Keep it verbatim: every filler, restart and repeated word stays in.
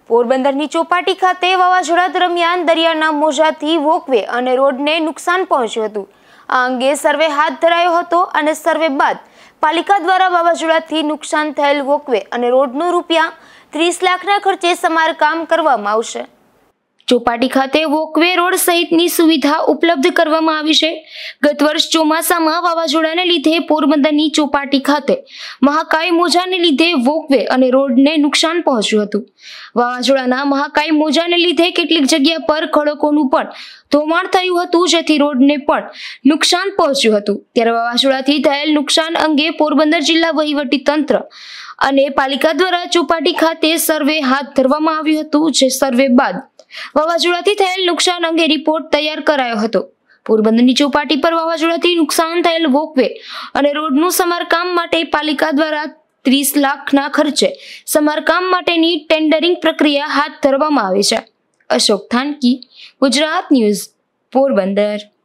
પોરબંદરની ચોપાટી ખાતે વાવાઝોડા દરમિયાન દરિયાના મોજાથી વોકવે અને રોડને નુકસાન પહોંચ્યું હતું। આ અંગે સર્વે હાથ ધરાયો હતો અને સર્વે બાદ પાલિકા દ્વારા વાવાઝોડાથી નુકસાન થયેલ વોકવે અને રોડનું રૂપિયા ત્રીસ લાખના ખર્ચે સમારકામ કરવામાં આવશે। ચોપાટી ખાતે વોકવે રોડ સહિતની સુવિધા ઉપલબ્ધ કરવામાં આવી છે। ગત વર્ષ ચોમાસામાં વાવાઝોડાને લીધે પોરબંદરની ચોપાટી ખાતે મહાકાય મોજાને લીધે વોકવે અને રોડને નુકસાન પહોંચ્યું હતું। વાવાઝોડાના મહાકાય મોજાને લીધે કેટલીક જગ્યા પર ખડકોનું પણ ધોવાણ થયું હતું, જેથી રોડને પણ નુકસાન પહોંચ્યું હતું। ત્યારે વાવાઝોડાથી થયેલ નુકસાન અંગે પોરબંદર જિલ્લા વહીવટી તંત્ર અને પાલિકા દ્વારા ચોપાટી ખાતે સર્વે હાથ ધરવામાં આવ્યું હતું, જે સર્વે બાદ વાવાઝોડાથી થયેલ નુકસાન અંગે રિપોર્ટ તૈયાર કરાયો હતો। પોરબંદરની ચોપાટી પર વાવાઝોડાથી નુકસાન થયેલ વોકવે અને રોડનું સમારકામ માટે પાલિકા દ્વારા ત્રીસ લાખના ખર્ચે સમારકામ માટેની ટેન્ડરિંગ પ્રક્રિયા હાથ ધરવામાં આવી છે। અશોક થાનકી, ગુજરાત ન્યૂઝ, પોરબંદર।